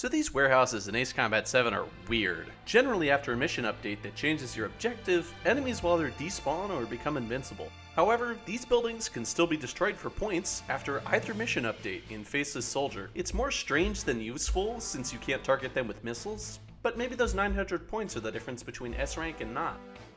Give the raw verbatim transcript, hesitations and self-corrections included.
So these warehouses in Ace Combat seven are weird. Generally after a mission update that changes your objective, enemies will either despawn or become invincible. However, these buildings can still be destroyed for points after either mission update in Faceless Soldier. It's more strange than useful since you can't target them with missiles, but maybe those nine hundred points are the difference between S rank and not.